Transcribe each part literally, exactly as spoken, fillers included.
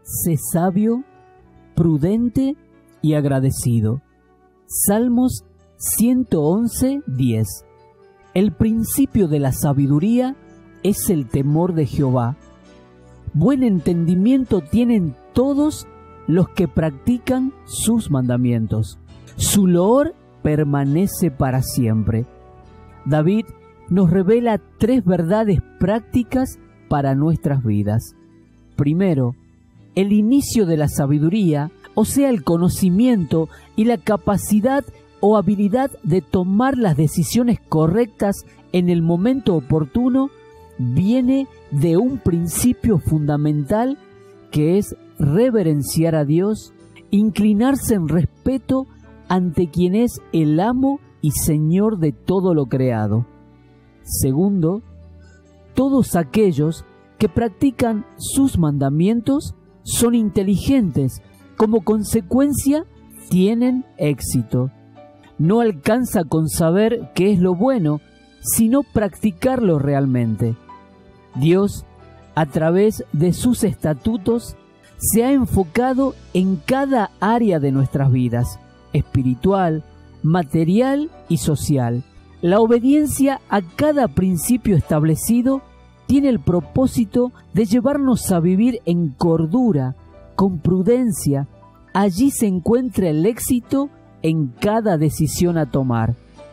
sé sabio, prudente y agradecido. Salmos ciento once, diez. El principio de la sabiduría es el temor de Jehová. Buen entendimiento tienen todos los que practican sus mandamientos. Su loor permanece para siempre. David nos revela tres verdades prácticas para nuestras vidas. Primero, el inicio de la sabiduría, o sea, el conocimiento y la capacidad o habilidad de tomar las decisiones correctas en el momento oportuno, viene de un principio fundamental que es reverenciar a Dios, inclinarse en respeto ante quien es el amo y Señor de todo lo creado. Segundo, todos aquellos que practican sus mandamientos son inteligentes, como consecuencia tienen éxito. No alcanza con saber qué es lo bueno, sino practicarlo realmente. Dios, a través de sus estatutos, se ha enfocado en cada área de nuestras vidas, espiritual, material y social. La obediencia a cada principio establecido tiene el propósito de llevarnos a vivir en cordura, con prudencia. Allí se encuentra el éxito en cada decisión a tomar.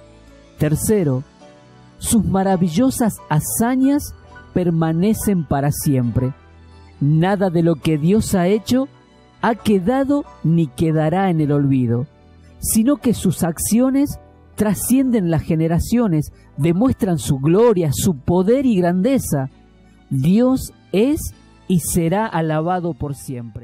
Tercero, sus maravillosas hazañas permanecen para siempre. Nada de lo que Dios ha hecho ha quedado ni quedará en el olvido, sino que sus acciones trascienden las generaciones, demuestran su gloria, su poder y grandeza. Dios es y será alabado por siempre.